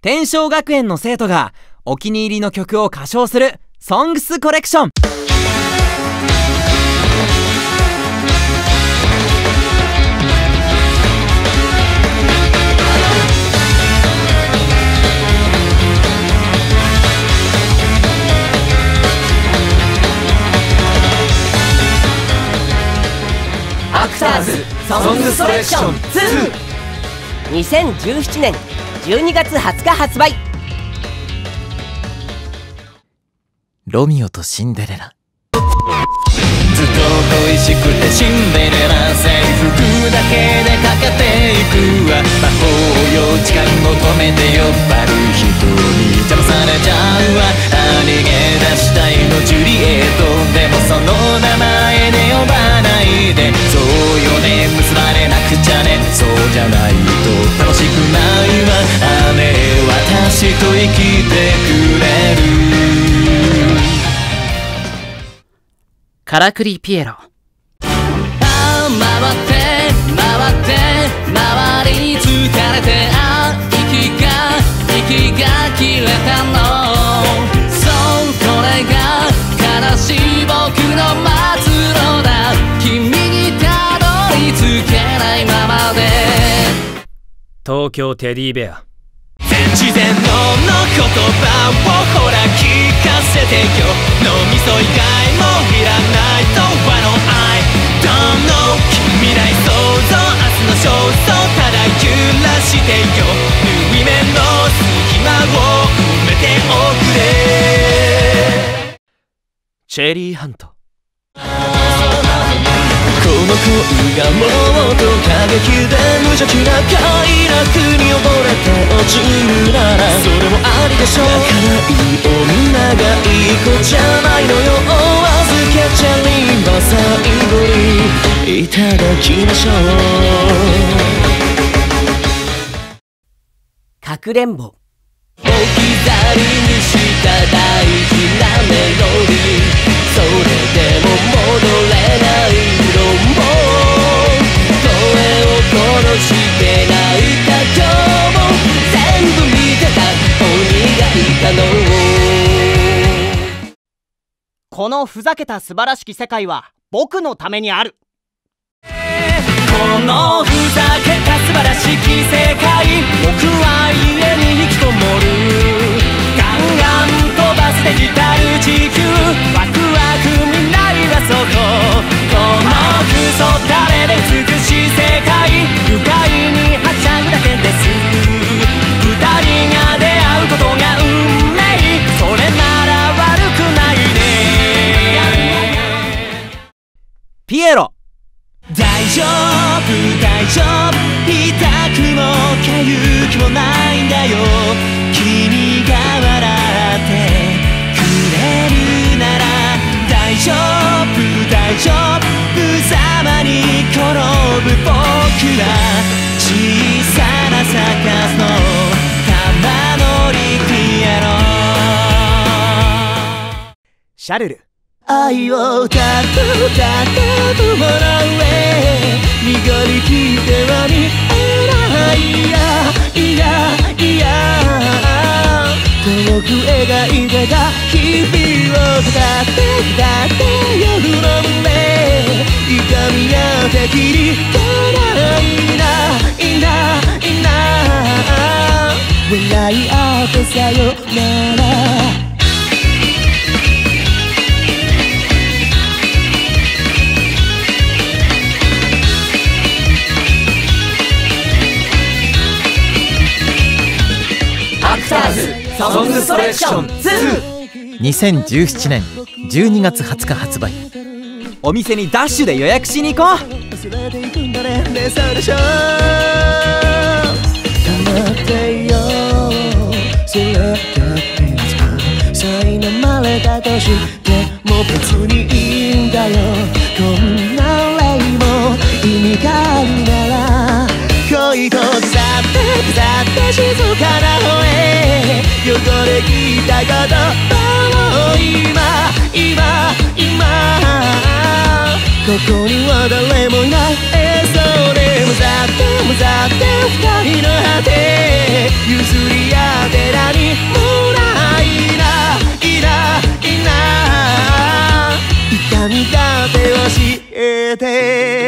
天正学園の生徒がお気に入りの曲を歌唱するソングスコレクション。 アクターズソングスコレクション2。2017年12月20日発売。 ロミオとシンデレラ。 ずっと恋しくてシンデレラ、制服だけでかけていくわ。魔法よ時間を止めて酔っ払う人に邪魔されちゃうわ。逃げ出したいのジュリエット、でもその名前で呼ばないで。そうよね、結ばれなくちゃね。そうじゃないと楽しくないわ。姉私と生きてくれる。 からくりピエロ。 回って回って回り疲れて、息が切れたの。そうこれが悲しい僕の末路だ。君にたどり着けないままで。 東京テディベア。 全知全能の言葉をほら聞かせてよ。脳みそ以外もいらないとはの I don't know。 未来想像明日の焦燥ただ揺らしてよ。縫い目の隙間を埋めておくれ。 チェリーハント。 この恋がもっと過激で無邪気な快楽に溺れて落ちるならそれもありでしょう。仲いい女がいい子じゃないのよ。預けちゃりは最後にいただきましょう。 かくれんぼ。 置き去りにした大事なメロディー、それでも戻れないのも声を殺して泣いた今日も全部見てた鬼がいたの。 このふざけた素晴らしき世界は僕のためにある。 このふざけた素晴らしき世界、僕は家に引きこもる。ガンガン飛ばすデジタル地球、ワクワク未来はそこ。このクソ誰で美しい世界、愉快にはしゃぐだけです。二人が出会うことが運命、それなら悪くないね。 ピエロ。 大丈夫大丈夫、痛くも痒くもないんだよ。君が笑ってくれるなら大丈夫大丈夫、無様に転ぶ僕ら小さなサカスの玉乗りピエロ。 シャルル。 愛をたっともらうへ、身がりきってはにえない。いや遠く描いてた日々を下って夜の目、痛みや敵にいな笑い合ってさよなら。 ソングストレクション 2。2017年12月20日発売。 お店にダッシュで予約しに行こう。 忘れていくんだね、ね、そうでしょ。黙ってよ、それだけいつか苛まれたとしても別にいいんだよ。こんな例も意味があるなら恋と腐って静かな方へ汚れきった言葉を今ここには誰もいない。それむざって二人の果て譲り合って何かって教えて